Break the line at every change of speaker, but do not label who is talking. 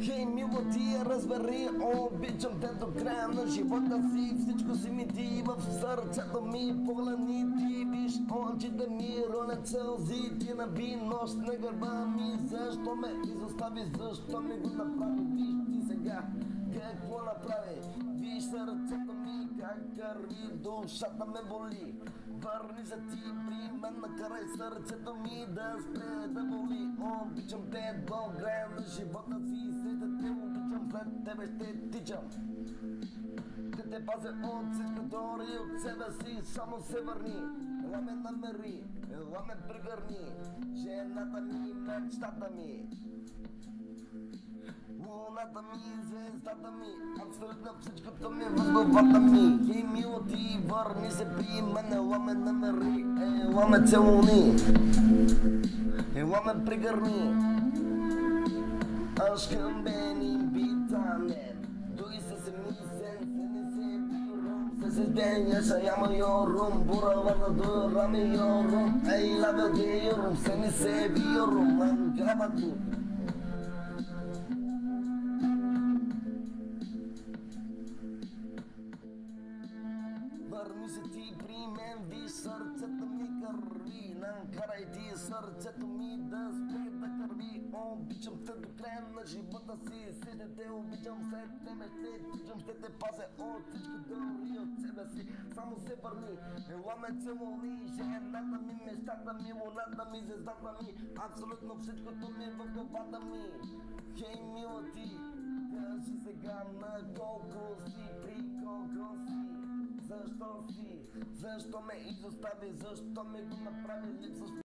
Хей, мило ти, разбери, обичам те до края на живота си. Всичко си ми ти в сърцето ми, погледни ти, виж очите ми, ронят сълзи, ти наби нощ на гърба ми. Защо ме изостави, защо ми го направи, виж ти сега какво направи. Виж сърцето ми как кърви, душата ме боли. Върни се ти при мен, накарай сърцето ми да спре да боли. Обичам те до края на живота си, след те обичам, след тебе ще тичам. Ще те пазя от всичко, дори от себе си, само се върни. Ела ме намери, ела ме прегърни, жената ми, мечтата ми. Луната ми, звездата ми, абсолютно всичкото ми в главата ми. Хей, мило ти, върни се при мен, ела ме намери, ела ме целуни, ела ме прегърни. Aşkım benim bir tanem, duysa seni seni seviyorum. Sensiz ben yaşayamıyorum, buralarda duramıyorum. I love you diyorum, seni seviyorum lan gravatu. Върни се ти при мен, виж сърцето ми кърви. Накарай ти сърцето ми да спре да кърви. Обичам те до края на живота си, след те обичам, след тебе ще тичам. Ще те пазя от всичко, дори от себе си, само се върни. Ела ме целуни, жената ми, мечтата ми, луната ми, звездата ми, абсолютно всичкото ми в главата ми. Хей, мила ти, кажи сега на колко си, при колко си. Защо си? Защо ме изостави? Защо ми го направи липсваш?